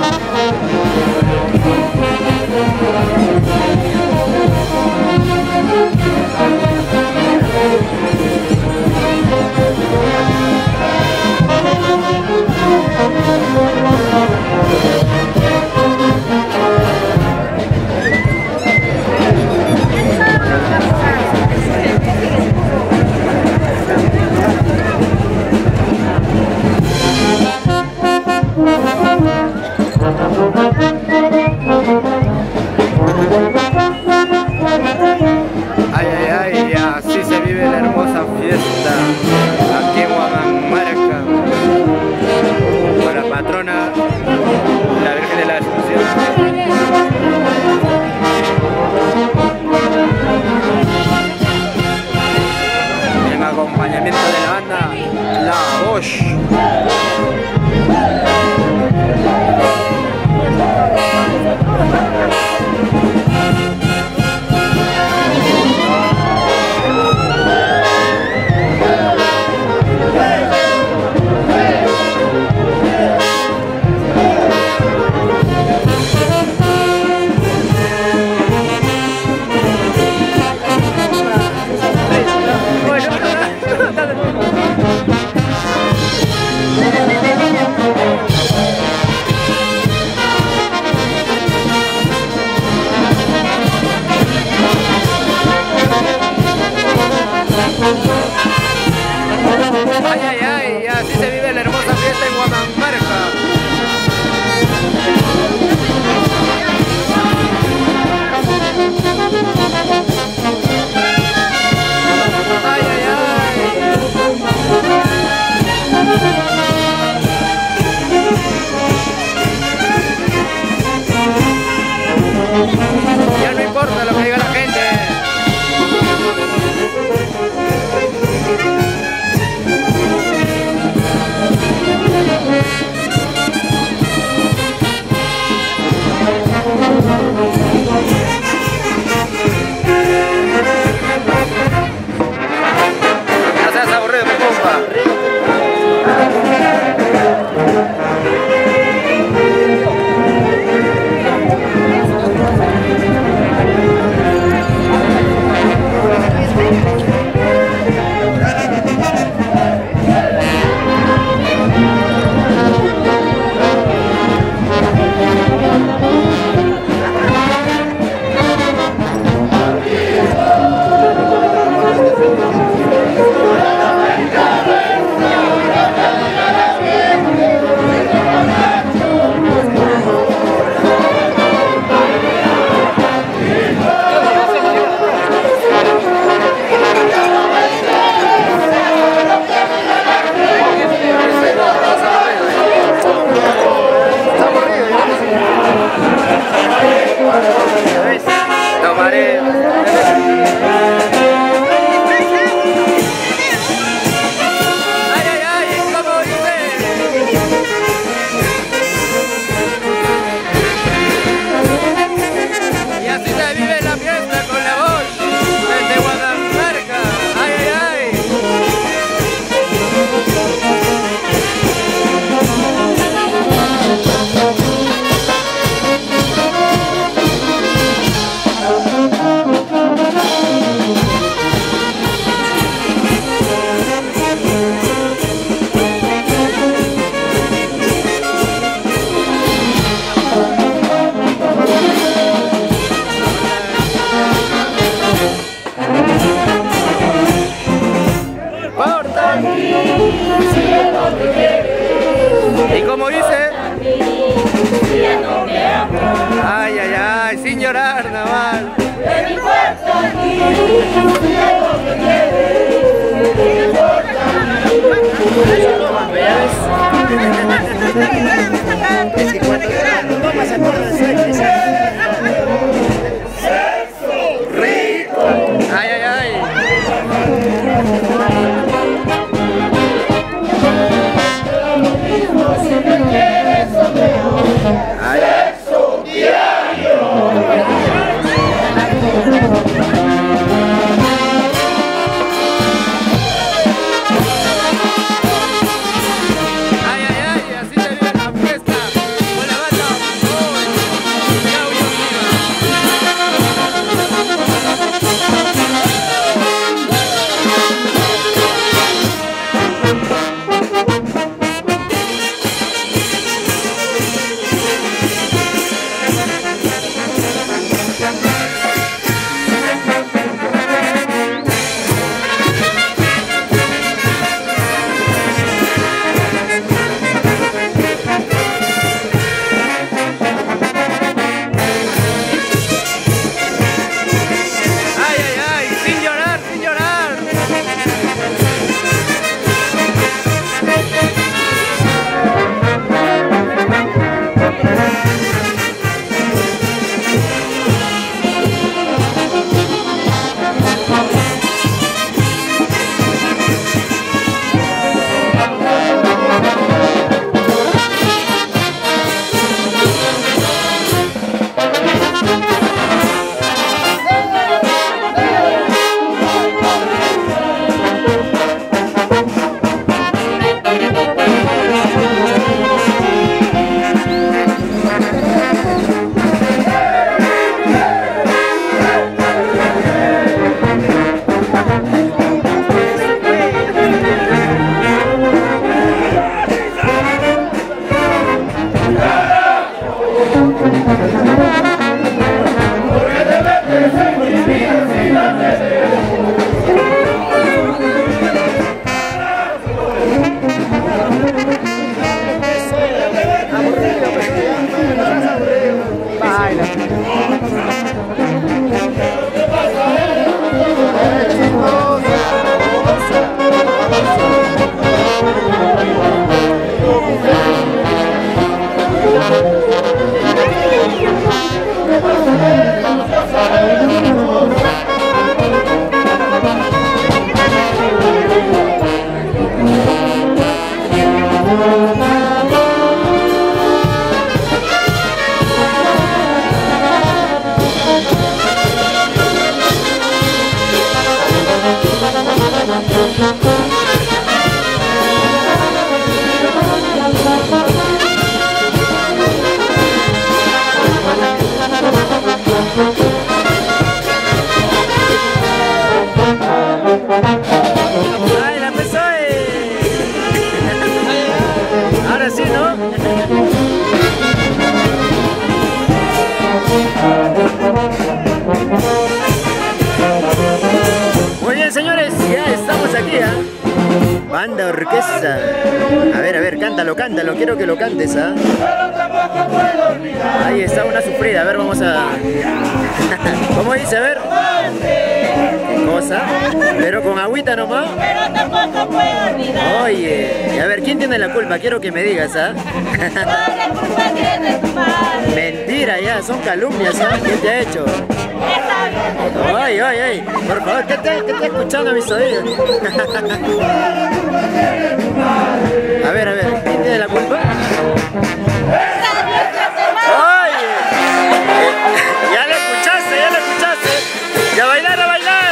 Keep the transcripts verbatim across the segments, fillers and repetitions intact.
¿Y cómo dice? Ay, ay, ay, sin llorar nada más. Ay, ay, ay. Sexo diario. Ay, ay, ay, así se vive la fiesta. Banda orquesta. A ver, a ver, cántalo, cántalo. Quiero que lo cantes, ¿ah? Ahí está una sufrida. A ver, vamos a... ¿Cómo dice? A ver. ¿Qué cosa? Pero con agüita nomás. Pero tampoco puedo olvidar. Oye, y a ver, ¿quién tiene la culpa? Quiero que me digas, ¿ah? Toda la culpa tiene tu padre. Mentira ya, son calumnias, ¿ah? ¿Quién te ha hecho? Está bien. Ay, ay, ay, por favor, ¿qué te, qué te escuchando a mis oídos? A ver, a ver, ¿quién tiene la culpa? Oye, ya le escuchaste, ya le escuchaste. Y a bailar, a bailar.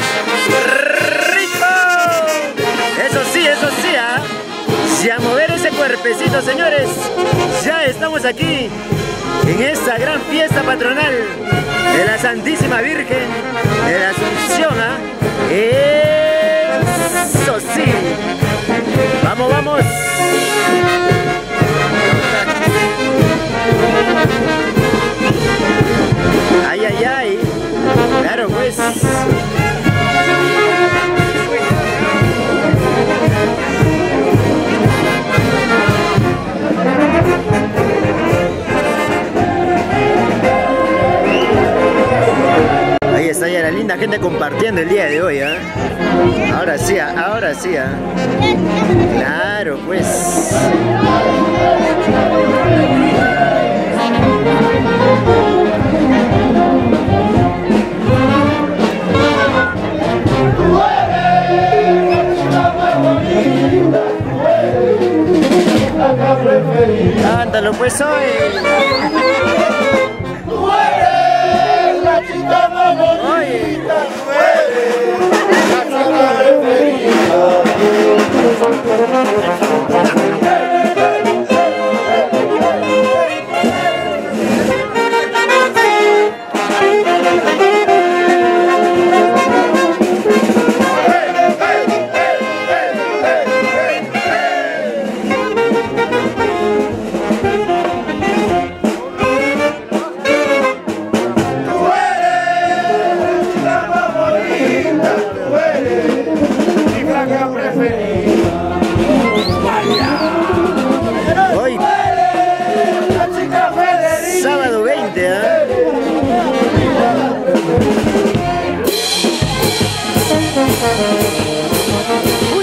¡Rico! Eso sí, eso sí, ¿ah? Y a mover ese cuerpecito, señores. Ya estamos aquí en esta gran fiesta patronal de la Santísima Virgen de la Asunción, ¿ah? Eso sí. Vamos, vamos. Ay, ay, ay. Claro, pues. Ahí está ya la linda gente compartiendo el día de hoy, ¿eh? Ahora sí, ahora sí, ¿eh? Claro, pues. Cántalo pues hoy. Tú eres la chica más bonita, tú eres la chica preferida. Hoy, sábado veinte, ¿eh? Uy.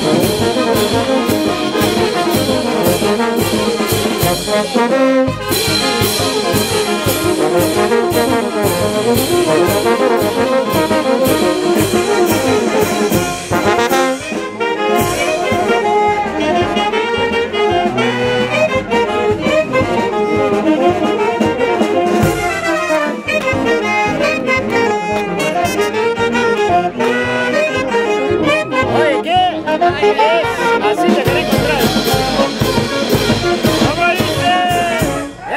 Oye, ¿qué? Así te querés encontrar. ¿Cómo dice?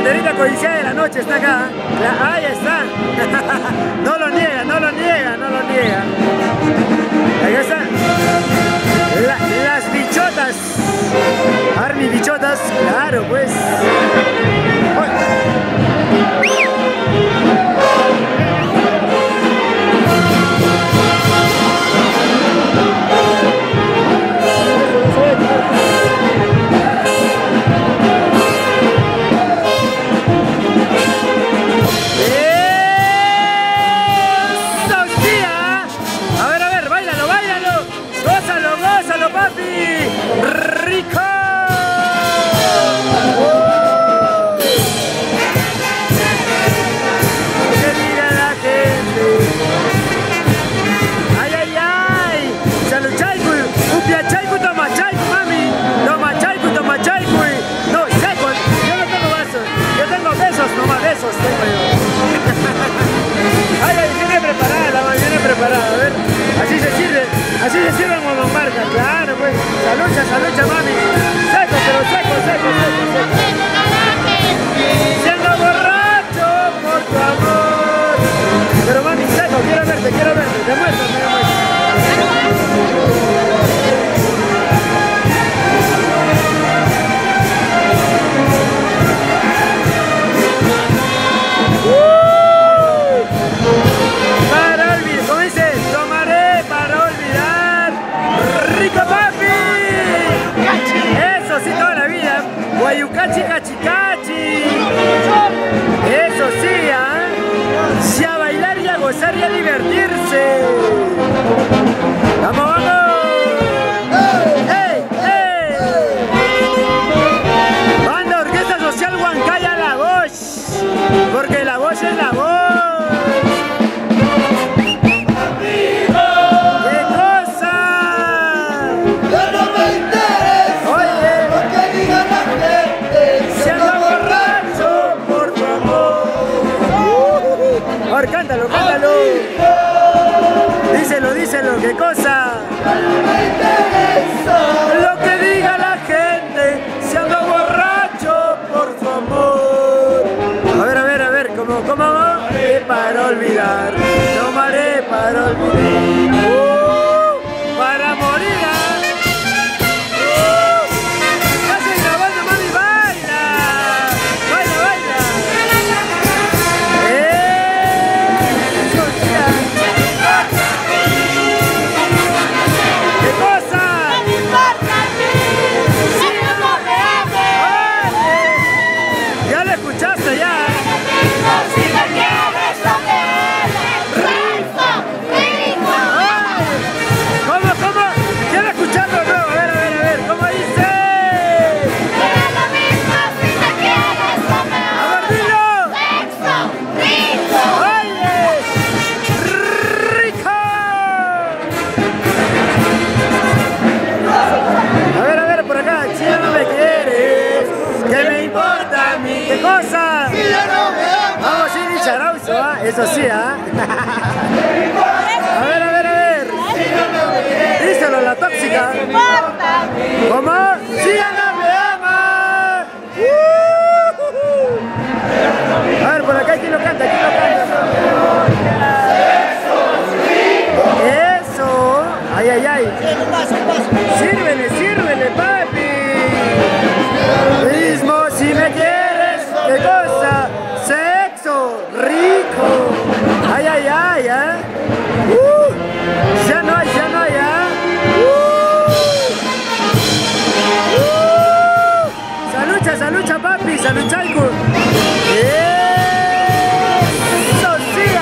solterita codiciada de la noche está acá. La, ahí está. No lo niega, no lo niega, no lo niega. Ahí está. La, las bichotas. Army bichotas, claro pues. Así se sirve como marca, claro pues. Salucha, salucha mami. Seco, pero seco, seco, seco, seco. Siendo borracho por tu amor. Pero mami, seco, quiero verte, quiero verte. Demuéstrame, demuéstrame. Guayucachi, cachi, cachi. Eso sí, ¿eh? Sí, a bailar y a gozar y a divertirse. ¡Vamos, vamos! ¡Ey, ey! Banda Orquesta Social Huancaya La Voz, porque la voz es la voz. Cántalo, cántalo. Díselo, díselo, ¿qué cosa? Lo que diga la gente, si ando borracho por su amor. A ver, a ver, a ver, ¿cómo, cómo va? Tomaré para olvidar, tomaré para olvidar. Uh, para morir. ¿Qué cosa? Si ya no me amas. Vamos a ir Charauzo, ¿ah? Eso sí, ¿ah? A ver, a ver, a ver. Díselo, la tóxica. ¿Cómo? Si ya no me amas. Uh, a ver, por acá, ¿quién lo canta? ¿Quién lo canta? Eso. Ay, ay, ay. Sírvele, sírvele, papi. Mismo, si me quieres. ¿Qué cosa? Sexo, rico. Ay, ay, ay, ¿eh? Uh, ya no hay, ya no hay, ¿eh? Uh, uh, salucha, salucha, papi, saluchaico. Eso sí, ¿eh?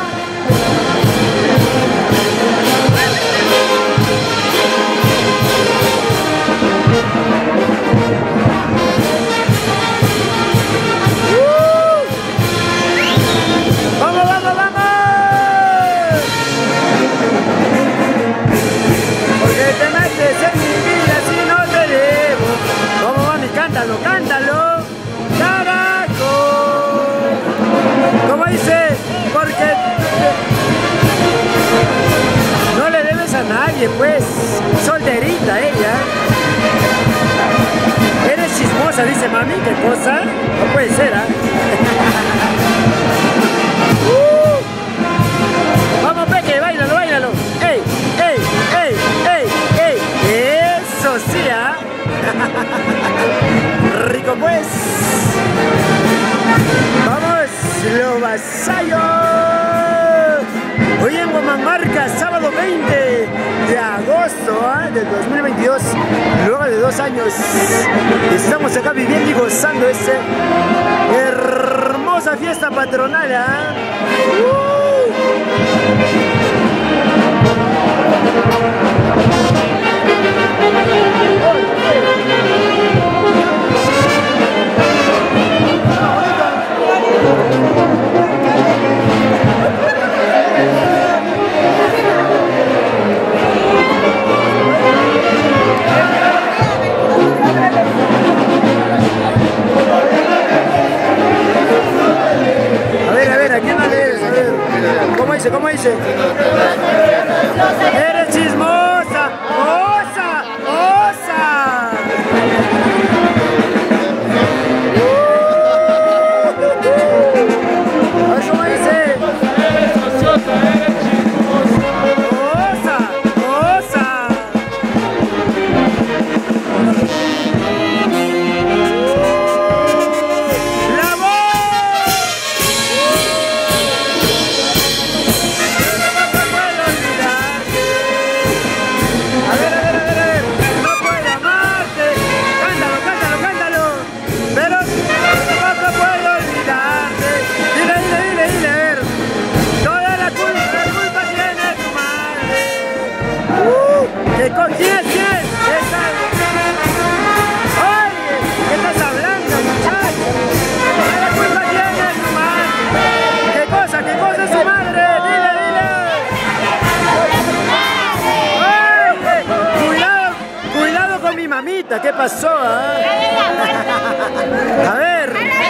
Cántalo, cántalo, carajo. ¿Cómo dice? Porque no le debes a nadie, pues. Solterita ella. Eres chismosa, dice mami. ¿Qué cosa? No puede puede ser, ¿eh? uh. Vamos, Peque, báilalo, báilalo. ¡Ey, ey, ey, ey, ey! ¡Eso sí, ¿ah? ¿eh? Rico, pues. ¡Vamos, los vasallos! Hoy en Huamamarca, sábado veinte de agosto ¿eh? del dos mil veintidós, luego de dos años, estamos acá viviendo y gozando esta hermosa fiesta patronal. ¿eh? ¡Uh! ¿Cómo dice? Eres chismosa, osa, osa. A ver cómo dice. Osa, osa. ¿Quién es? ¿Quién es? Oye, ¿qué estás hablando, muchacho? ¿Qué culpa tiene su madre? ¿Qué cosa? ¿Qué cosa es su madre? Dile, dile. Oye, cuidado, cuidado con mi mamita. ¿Qué pasó? ¿Eh? A ver.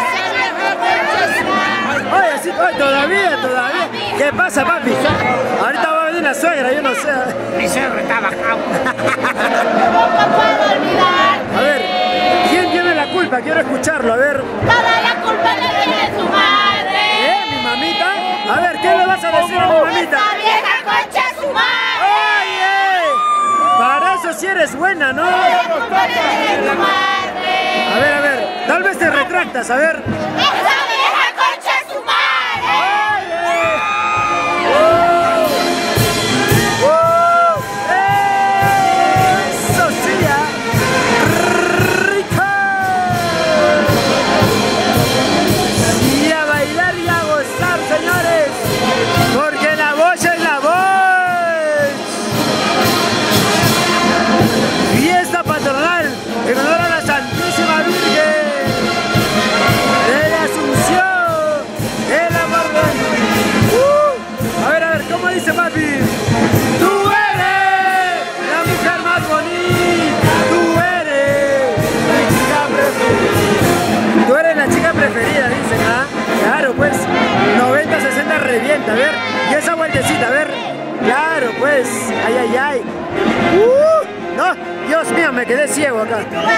Oye, así, oye, todavía, todavía. ¿Qué pasa, papi? Ahorita va a venir la suegra, yo no sé. Mi suegro estaba acá. Nunca puedo olvidar. A ver, ¿quién tiene la culpa? Quiero escucharlo, a ver. Toda la culpa le tiene su madre. ¿Eh? ¿Mi mamita? A ver, ¿qué le vas a decir a mi mamita? Esta vieja concha su madre. ¡Oye! Para eso sí eres buena, ¿no? Toda la culpa le tiene su madre. A ver, a ver, tal vez te retractas, a ver. Esta vieja concha su madre. ¡Oye! ¡Uh! ¡Uh! ¡Eso sí! ¡Rico! Y a bailar y a gozar, señores, porque la voz es la voz. Fiesta patronal en honor a la Santísima Virgen de la Asunción, el amor de... Uh, a ver, a ver, ¿cómo dice papi? Tú eres la mujer más bonita, tú eres mi chica preferida. Tú eres la chica preferida, dicen, ¿ah? Claro, pues, noventa sesenta revienta, a ver, y esa vueltecita, a ver, claro, pues, ay, ay, ay. Uh, no, Dios mío, me quedé ciego acá.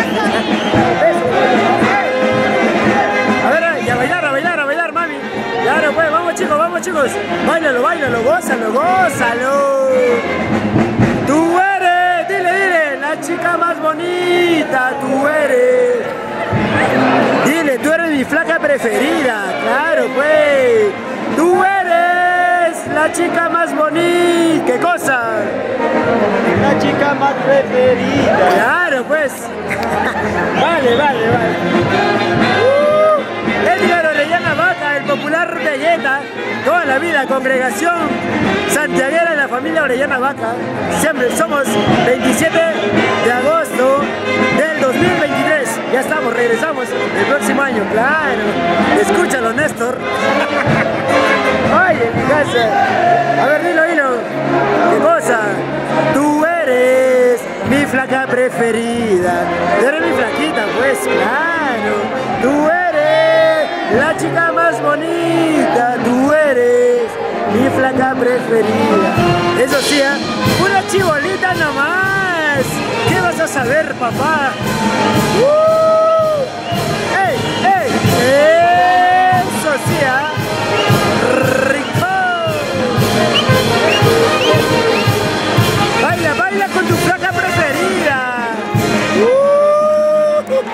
A ver, y a bailar, a bailar, a bailar, mami. Claro, pues, vamos chicos, vamos chicos. Báilalo, báilalo, gózalo, gózalo. Tú eres, dile, dile, la chica más bonita, tú eres. Dile, tú eres mi flaca preferida, claro, pues. Tú eres la chica más bonita. ¿Qué cosa? La chica más preferida. Claro, pues. Vale, vale, vale. Uh, Edgar Orellana Vaca, el popular Vegeta, toda la vida, congregación santiaguera de la familia Orellana Vaca. Siempre somos veintisiete de agosto del dos mil veintitrés. Ya estamos, regresamos el próximo año, claro. Escúchalo, Néstor. Ay, en mi casa. A ver, dilo, dilo. ¿Qué cosa? Tú eres mi flaca preferida. Tú eres mi flaquita, pues, claro. Tú eres la chica más bonita. Tú eres mi flaca preferida. Eso sí, ¿eh? Una chibolita nomás. ¿Qué vas a saber, papá? ¡Uh! ¡Ey, ey, ey! sí, ¿ah? ¡Rico! Baila, baila con tu flaca preferida. Uh, uh,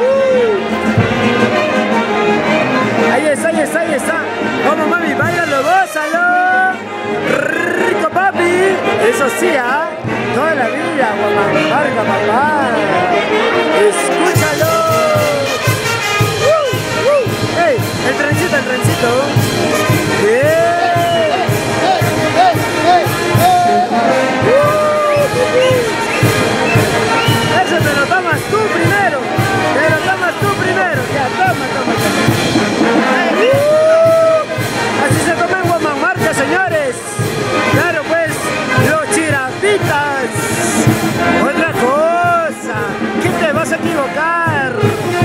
uh. Ahí está, ahí está, ahí está. Vamos, mami, bailalo, gózalo. Rico, papi. Eso sí, ¿ah? Toda la vida, guamangarga, papá. Escúchalo. Uh, uh. Ey, el trencito, el trencito. Bien. Eso te lo tomas tú primero. Te lo tomas tú primero. Ya, toma, toma, toma. Uh, así se toma en Guamanmarca, señores. Claro, pues, los chirapitas. Otra cosa. ¿Qué te vas a equivocar?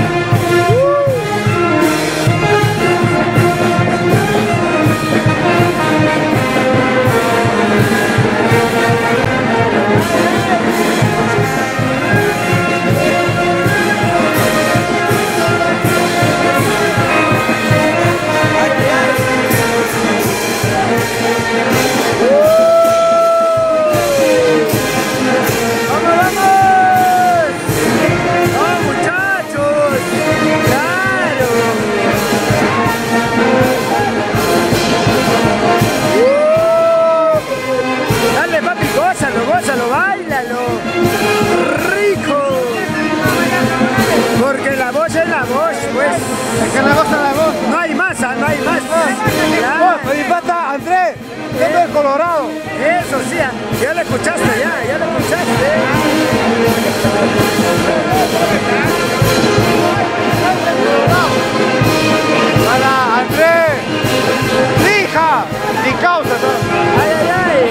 Gózalo, báilalo, rico, porque la voz es la voz, pues. Es que la voz es la voz. No hay más, no hay más. Oh, mi pata, Andrés, ¿dónde es Colorado? Eso sí, ya lo escuchaste, ya, ya lo escuchaste. Para Andrés, hija, mi causa. Ay, ay, ay.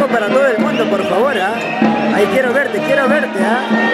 para todo el mundo, por favor, ¿ah? Ahí quiero verte, quiero verte, ¿ah?